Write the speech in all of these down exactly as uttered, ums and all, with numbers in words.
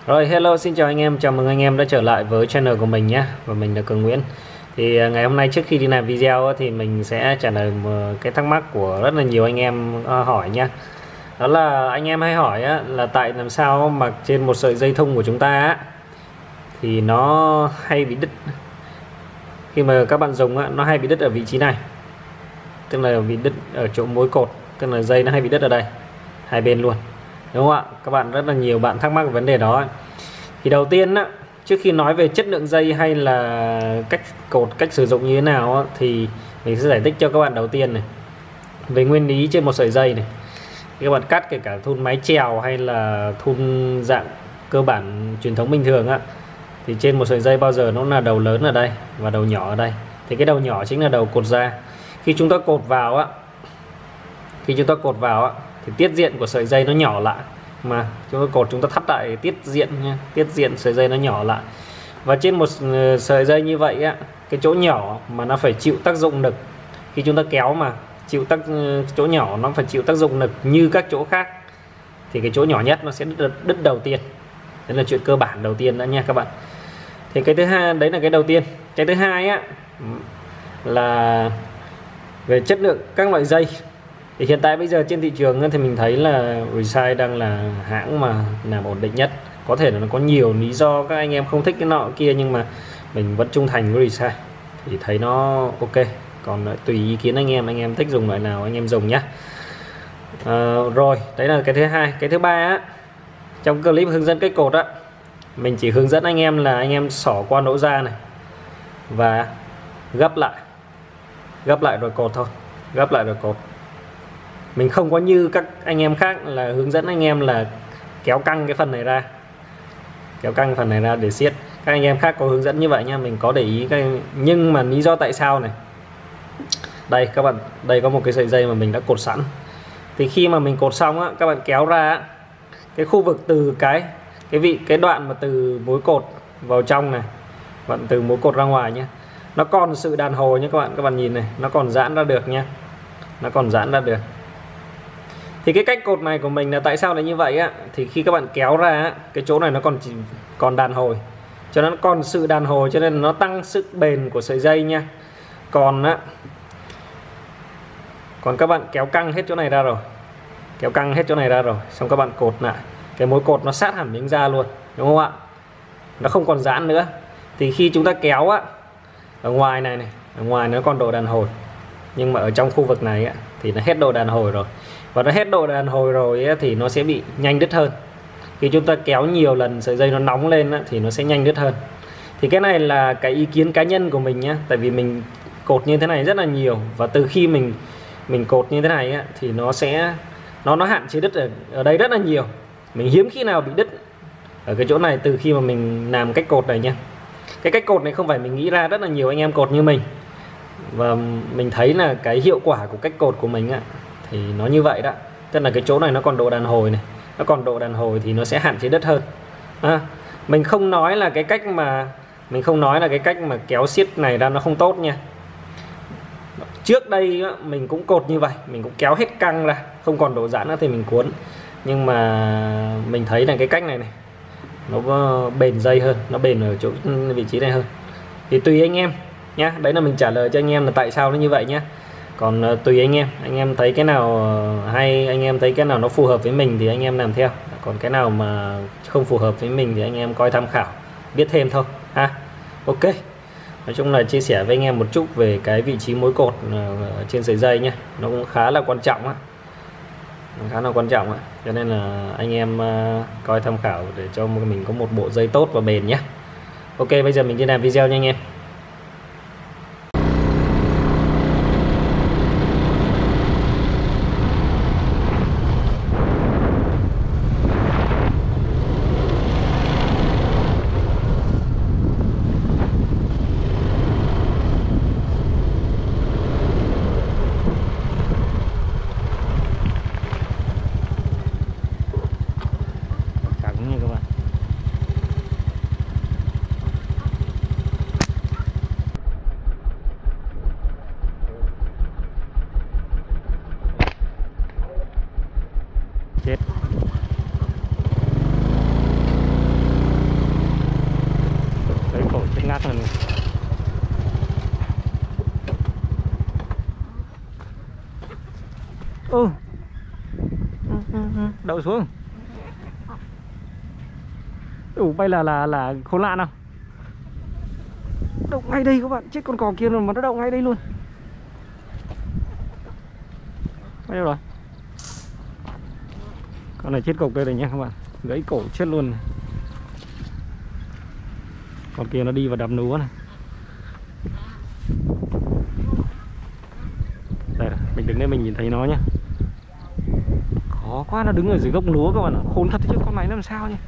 Rồi, hello, xin chào anh em, chào mừng anh em đã trở lại với channel của mình nhé. Và mình là Cường Nguyễn. Thì à, ngày hôm nay trước khi đi làm video á, thì mình sẽ trả lời một cái thắc mắc của rất là nhiều anh em à, hỏi nhé. Đó là anh em hay hỏi á, là tại làm sao mà trên một sợi dây thun của chúng ta á, thì nó hay bị đứt. Khi mà các bạn dùng á, nó hay bị đứt ở vị trí này. Tức là bị đứt ở chỗ mối cột, tức là dây nó hay bị đứt ở đây, hai bên luôn. Đúng không ạ? Các bạn rất là nhiều bạn thắc mắc về vấn đề đó. Thì đầu tiên á, trước khi nói về chất lượng dây hay là cách cột, cách sử dụng như thế nào á, thì mình sẽ giải thích cho các bạn đầu tiên này về nguyên lý trên một sợi dây này. Các bạn cắt kể cả thun mái chèo hay là thun dạng cơ bản truyền thống bình thường á, thì trên một sợi dây bao giờ nó là đầu lớn ở đây và đầu nhỏ ở đây. Thì cái đầu nhỏ chính là đầu cột ra. Khi chúng ta cột vào á, khi chúng ta cột vào á, thì tiết diện của sợi dây nó nhỏ lại, mà chúng ta cột chúng ta thắt lại tiết diện nha, tiết diện sợi dây nó nhỏ lại. Và trên một sợi dây như vậy á, cái chỗ nhỏ mà nó phải chịu tác dụng lực khi chúng ta kéo, mà chịu tác chỗ nhỏ nó phải chịu tác dụng lực như các chỗ khác, thì cái chỗ nhỏ nhất nó sẽ đứt, đứt đầu tiên. Đấy là chuyện cơ bản đầu tiên đã nha các bạn. Thì cái thứ hai, đấy là cái đầu tiên. Cái thứ hai á là về chất lượng các loại dây. Thì hiện tại bây giờ trên thị trường thì mình thấy là Resize đang là hãng mà làm ổn định nhất. Có thể là nó có nhiều lý do các anh em không thích cái nọ kia, nhưng mà mình vẫn trung thành với Resize thì thấy nó ok. Còn tùy ý kiến anh em, anh em thích dùng loại nào anh em dùng nhé. À, rồi đấy là cái thứ hai. Cái thứ ba á, trong clip hướng dẫn cách cột á, mình chỉ hướng dẫn anh em là anh em xỏ qua lỗ ra này và gấp lại, gấp lại rồi cột thôi, gấp lại rồi cột. Mình không có như các anh em khác là hướng dẫn anh em là kéo căng cái phần này ra, kéo căng phần này ra để siết. Các anh em khác có hướng dẫn như vậy nha, mình có để ý cái... nhưng mà lý do tại sao này, đây các bạn, đây có một cái sợi dây mà mình đã cột sẵn. Thì khi mà mình cột xong á, các bạn kéo ra cái khu vực từ cái cái vị cái đoạn mà từ mối cột vào trong này, bạn từ mối cột ra ngoài nhé, nó còn sự đàn hồi nhé các bạn. Các bạn nhìn này, nó còn giãn ra được nha, nó còn giãn ra được. Thì cái cách cột này của mình là tại sao là như vậy á, thì khi các bạn kéo ra á, cái chỗ này nó còn chỉ, còn đàn hồi, cho nên nó còn sự đàn hồi, cho nên nó tăng sức bền của sợi dây nha. Còn á, còn các bạn kéo căng hết chỗ này ra rồi, kéo căng hết chỗ này ra rồi, xong các bạn cột lại, cái mối cột nó sát hẳn miếng da luôn, đúng không ạ? Nó không còn giãn nữa. Thì khi chúng ta kéo á, ở ngoài này này, ở ngoài nó còn độ đàn hồi, nhưng mà ở trong khu vực này á, thì nó hết độ đàn hồi rồi. Và nó hết độ đàn hồi rồi ấy, thì nó sẽ bị nhanh đứt hơn. Khi chúng ta kéo nhiều lần sợi dây nó nóng lên ấy, thì nó sẽ nhanh đứt hơn. Thì cái này là cái ý kiến cá nhân của mình nhé. Tại vì mình cột như thế này rất là nhiều, và từ khi mình mình cột như thế này ấy, thì nó sẽ nó nó hạn chế đứt ở, ở đây rất là nhiều. Mình hiếm khi nào bị đứt ở cái chỗ này từ khi mà mình làm cách cột này nha. Cái cách cột này không phải mình nghĩ ra, rất là nhiều anh em cột như mình, và mình thấy là cái hiệu quả của cách cột của mình á, thì nó như vậy đó. Tức là cái chỗ này nó còn độ đàn hồi này, nó còn độ đàn hồi thì nó sẽ hạn chế đứt hơn. À, mình không nói là cái cách mà mình không nói là cái cách mà kéo siết này ra nó không tốt nha. Trước đây á, mình cũng cột như vậy, mình cũng kéo hết căng ra, không còn độ giãn nữa thì mình cuốn. Nhưng mà mình thấy là cái cách này này nó bền dây hơn, nó bền ở chỗ vị trí này hơn. Thì tùy anh em nhá, đấy là mình trả lời cho anh em là tại sao nó như vậy nhá. Còn uh, tùy anh em, anh em thấy cái nào uh, hay, anh em thấy cái nào nó phù hợp với mình thì anh em làm theo. Còn cái nào mà không phù hợp với mình thì anh em coi tham khảo, biết thêm thôi ha. Ok, nói chung là chia sẻ với anh em một chút về cái vị trí mối cột uh, trên sợi dây nhé. Nó cũng khá là quan trọng á, khá là quan trọng á. Cho nên là anh em uh, coi tham khảo để cho mình có một bộ dây tốt và bền nhé. Ok, bây giờ mình đi làm video nha anh em. ngắc này. Ừ. Đậu xuống. Đủ bay là là là khốn nạn không? Đậu ngay đây các bạn, chết con cò kia rồi mà nó đậu ngay đây luôn. Bao nhiêu rồi? Con này chết cục đây rồi nha các bạn, gãy cổ chết luôn. Con kia nó đi vào đầm lúa này. Đây, mình đứng đây mình nhìn thấy nó nhá. Khó quá, nó đứng ở dưới gốc lúa các bạn ạ. Khốn thật chứ, con này nó làm sao nhỉ?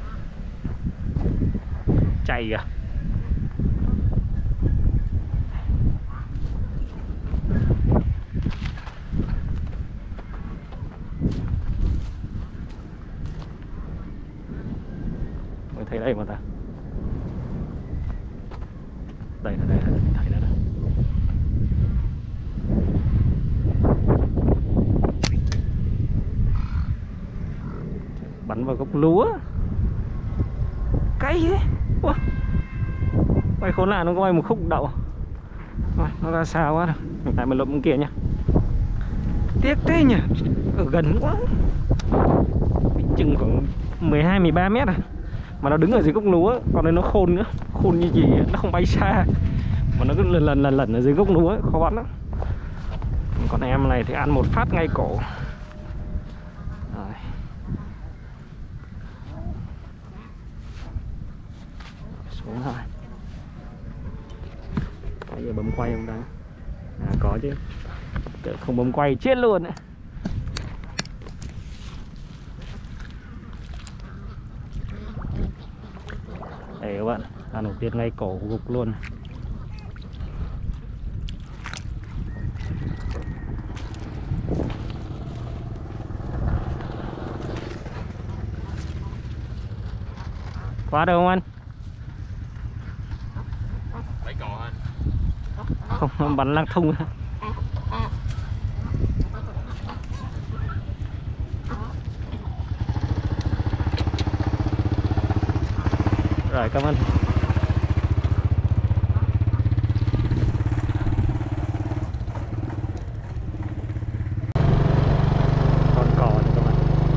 Chạy kìa. Mới thấy đây mà ta. Đây là đây là thấy nó đây. Bắn vào gốc lúa. Cái gì đấy? Ủa? Quay khốn nạn, nó có quay một khúc đậu. Rồi, nó ra xa quá rồi. Mình lại mình lộn bên kia nhá. Tiếc thế nhỉ. Ở gần quá. Chừng khoảng mười hai mười ba mét à. Mà nó đứng ở dưới gốc lúa. Còn đây nó khôn nữa. Khôn như gì, nó không bay xa. Mà nó cứ lần lần lần lần ở dưới gốc lúa ấy, khó bắn lắm. Con em này thì ăn một phát ngay cổ. Rồi. Xuống thôi. Có giờ bấm quay không ta? À có chứ. Tự không bấm quay chết luôn ấy. Đây các bạn, ăn một tiết ngay cổ gục luôn. Quá đâu không anh? Lấy cò anh. Không, nó bắn lăng thung. Rồi, cảm ơn. Con cò này các bạn.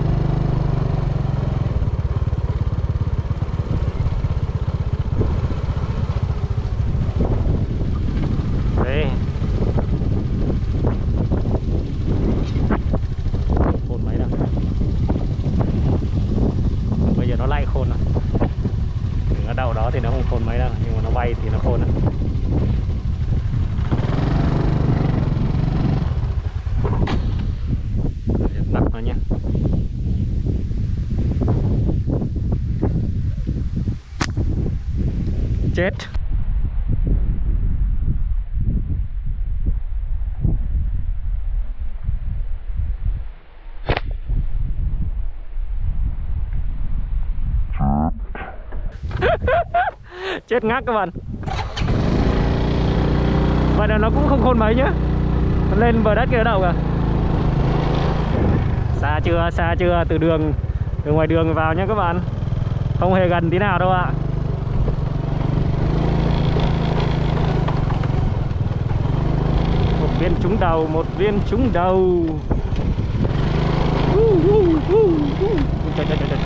Đây. Khôn mấy đâu. Bây giờ nó lại khôn rồi. Nó đậu đó thì nó không khôn mấy đâu, nhưng mà nó bay thì nó khôn đấy. Đặt nó nhé. Chết. Chết ngắt các bạn. Vậy là nó cũng không khôn mấy nhá. Lên bờ đất kia đâu kìa. Xa chưa, xa chưa. Từ đường, từ ngoài đường vào nhé các bạn. Không hề gần tí nào đâu ạ. Một viên trúng đầu, một viên trúng đầu. Trời, trời, trời, trời.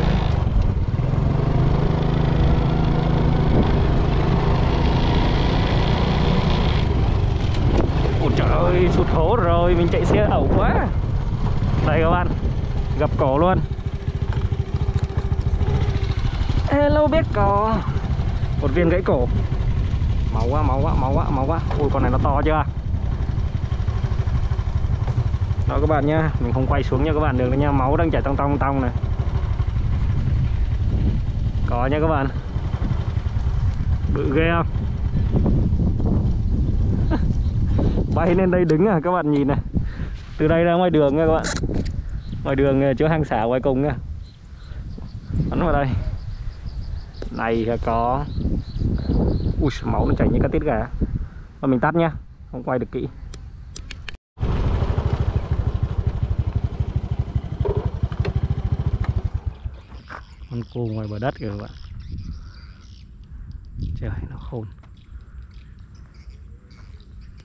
Trời ơi, sụt hố rồi, mình chạy xe ẩu quá. Đây các bạn, gặp cổ luôn. Hello biết cò. Một viên gãy cổ. Máu quá, máu quá, máu quá, máu quá. Ui, con này nó to chưa? Đó các bạn nhá, mình không quay xuống nha các bạn, đừng nha, máu đang chảy tong tong tong này. Có nha các bạn. Bự ghê không? Bay lên đây đứng à các bạn nhìn này. Từ đây ra ngoài đường nha các bạn. Ngoài đường chỗ hang xả ngoài cùng nha. Bắn vào đây. Này có. Ui, máu nó chảy như cá tiết gà. Và mình tắt nhá, không quay được kỹ. Con cô ngoài bờ đất kìa các bạn. Trời, nó khôn.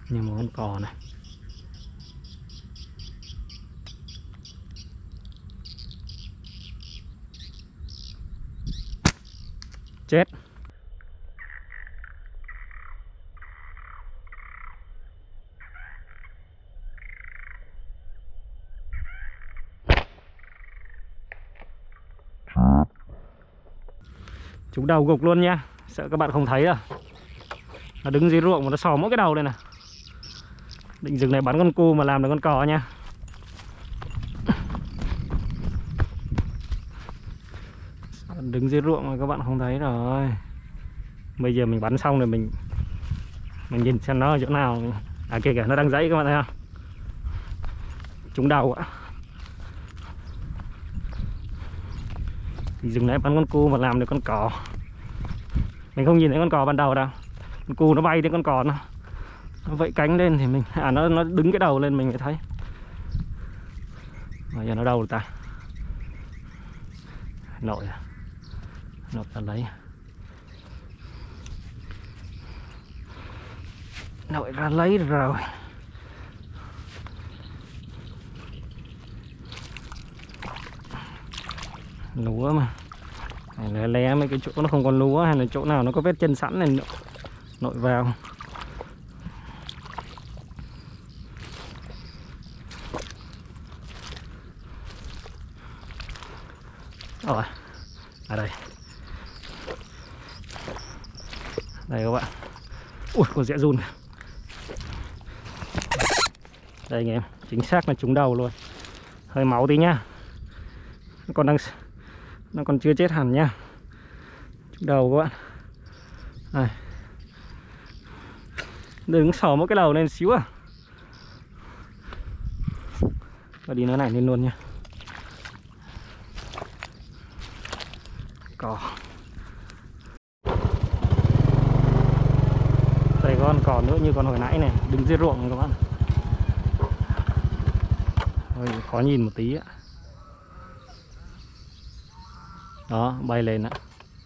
như một con cò này. Chết. Chúng đầu gục luôn nha, sợ các bạn không thấy đâu. Nó đứng dưới ruộng mà nó sò mỗi cái đầu đây nè. Định dừng này bắn con cu mà làm được con cò nha. Đứng dưới ruộng mà các bạn không thấy rồi. Bây giờ mình bắn xong rồi mình mình nhìn xem nó ở chỗ nào. À kìa kìa, nó đang dãy các bạn thấy không? Trúng đầu ạ. Mình dừng lại bắn con cu mà làm được con cò. Mình không nhìn thấy con cò ban đầu đâu. Con cu nó bay đến con cò nó, nó vẫy cánh lên thì mình à nó nó đứng cái đầu lên mình mới thấy. Bây giờ nó đâu rồi ta? Nội à? Nội ta lấy. Nội ra lấy rồi. Lúa mà. Lé lé mấy cái chỗ nó không còn lúa hay là chỗ nào nó có vết chân sẵn này nội vào. Rồi, ở đây. Đây các bạn. Ui, con dễ run. Đây anh em, chính xác là trúng đầu luôn. Hơi máu tí nhá. Nó còn đang nó còn chưa chết hẳn nhá. Trúng đầu các bạn. Đây. Đừng sỏ một cái đầu lên xíu à. Và đi nó này lên luôn nha. Cò. Đây có con cò nữa như con hồi nãy này, đứng dưới ruộng các bạn. Hơi khó nhìn một tí ạ. Đó, bay lên ạ.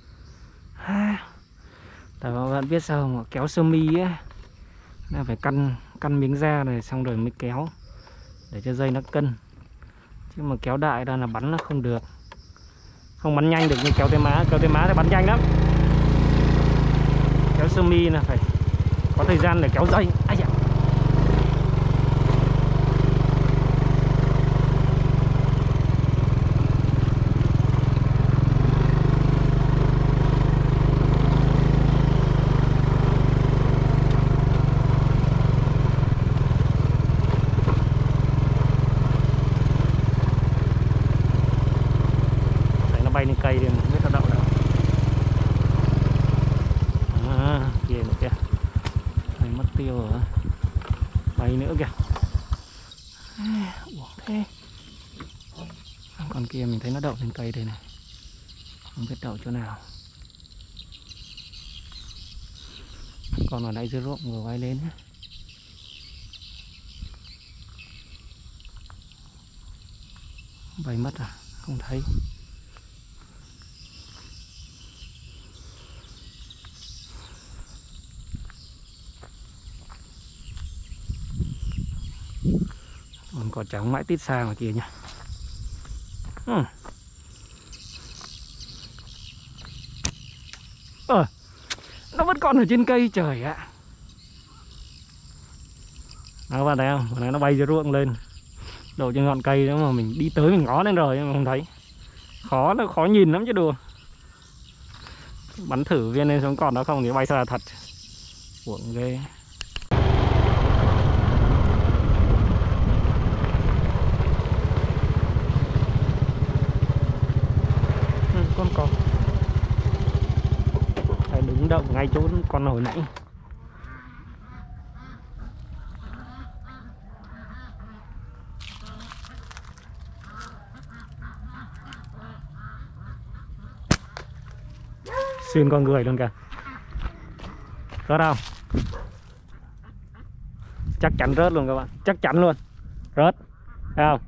Tại các bạn biết sao mà kéo sơ mi ấy, là phải căn căn miếng da này xong rồi mới kéo để cho dây nó cân. Chứ mà kéo đại ra là bắn nó không được. Không bắn nhanh được như kéo tay má, kéo tay má thì bắn nhanh lắm. Kéo sơ mi là phải có thời gian để kéo dây. Ai da. Bay lên cây thì không biết nó đậu đâu. À, kia nữa kìa. Này mất tiêu rồi. Bay nữa kìa. Ủa thế. Con kia mình thấy nó đậu lên cây đây này. Không biết đậu chỗ nào. Còn ở đây dưới ruộng vừa bay lên. Bay mất à? Không thấy. Còn cò trắng mãi tít xa ngoài kia nha. Ừ. Ờ, nó vẫn còn ở trên cây trời ạ. Đó các bạn thấy không? Nó bay dưới ruộng lên, đổ trên ngọn cây đó mà mình đi tới mình ngó lên rồi nhưng mà không thấy. Khó, nó khó nhìn lắm chứ đùa. Bắn thử viên lên xuống còn nó không thì bay xa thật. Uổng ghê. Con cò phải đứng đậu ngay chỗ con hồi nãy. Xuyên con người luôn kìa. Rớt không? Chắc chắn rớt luôn các bạn. Chắc chắn luôn. Rớt. Thấy không?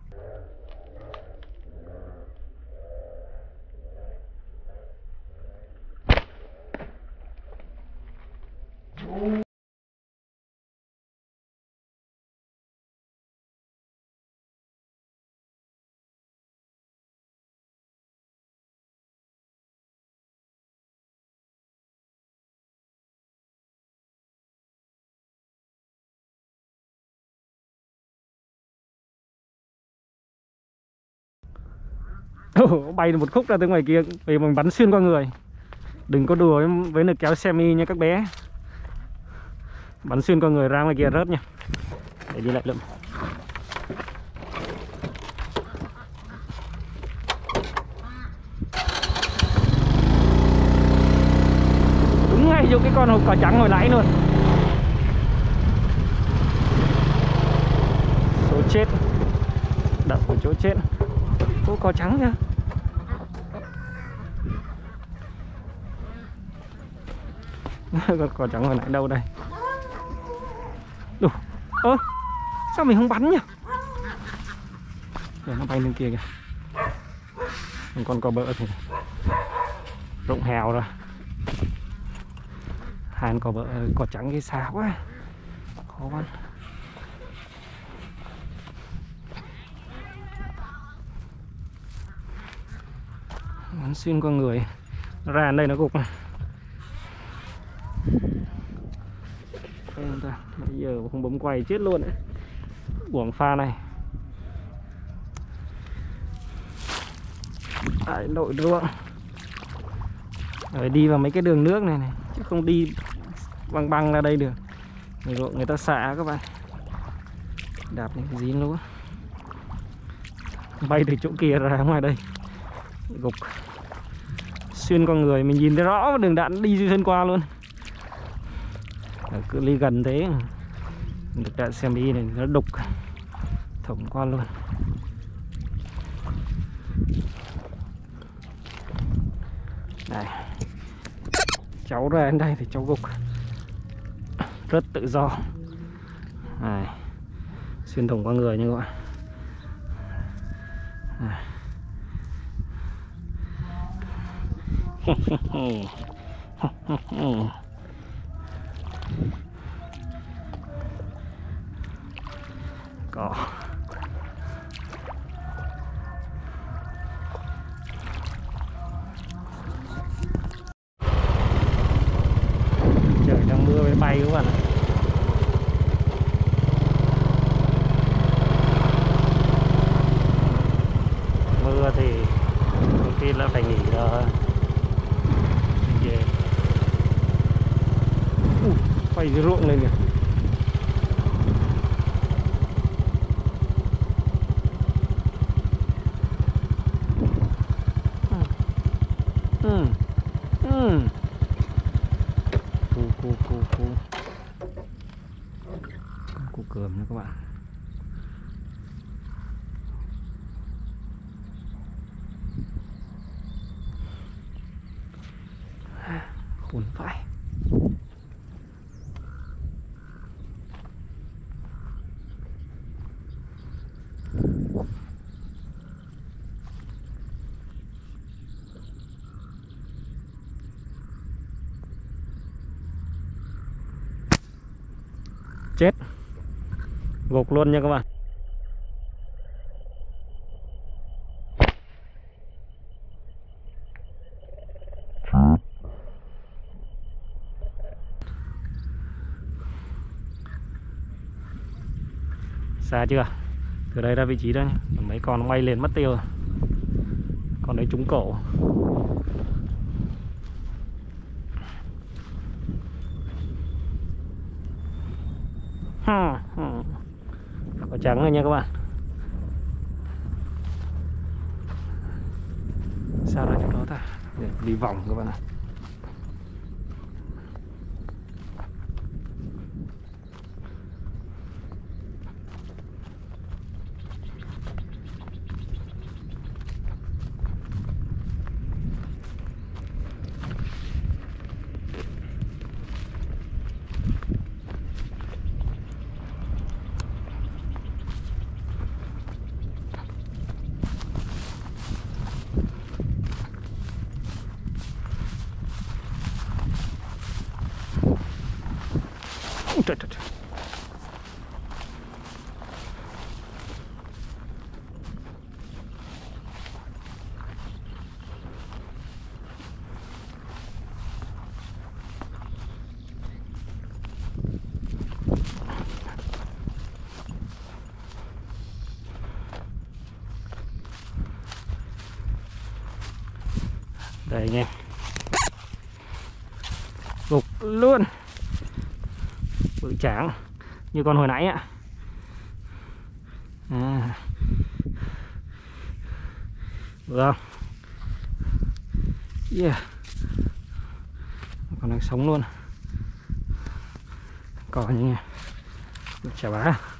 Oh, bay được một khúc ra tới ngoài kia vì mình bắn xuyên qua người. Đừng có đùa với, với lực kéo semi nha các bé. Bắn xuyên qua người ra ngoài kia rớt nha. Để đi lại lượm. Đúng ngay vô cái con hộp cỏ trắng hồi nãy luôn. Số chết. Đập ở chỗ chết. Ô, cỏ trắng nha. Con cỏ trắng hồi nãy đâu đây? Đủ. Ơ, sao mình không bắn nhỉ? Để nó bay lên kia kìa. Con cò bợ thì rụng hèo rồi. Hai con cò bợ, cỏ trắng cái xa quá, khó bắn. Bắn xuyên qua người. Nó ra đây nó gục này. Bây giờ không bấm quay chết luôn đấy. Uổng pha này. Đấy, đội ruộng. Rồi đi vào mấy cái đường nước này này, chứ không đi băng băng ra đây được. Người ruộng người ta xả các bạn. Đạp những cái dính luôn. Bay từ chỗ kia ra ngoài đây. Gục. Xuyên qua người, mình nhìn thấy rõ đường đạn đi xuyên qua luôn. Ở cự ly gần thế, được đạn xem đi này nó đục thủng qua luôn. Này, cháu ra đến đây thì cháu gục rất tự do. Này, xuyên thủng qua người như vậy. Có. Trời đang mưa với bay các bạn ạ. Mưa thì đôi khi là phải nghỉ rồi. Yeah. Uh, quay cái ruộng lên kìa. Ừ. Ừ. Cu cu cu cu. Cu cườm nha các bạn. Khốn vãi. Chết. Gục luôn nha các bạn. Xa chưa? Từ đây ra vị trí đó nhé. Mấy con nó bay lên mất tiêu rồi. Con đấy trúng cổ. Có trắng rồi nha các bạn. Sao ra chỗ đó ta? Để đi vòng các bạn ạ. Trời trời trời. anh em. Gục luôn. Bự tráng như con hồi nãy ạ. À. Được không? Yeah. Còn đang sống luôn. Còn như nghe. Chà bá.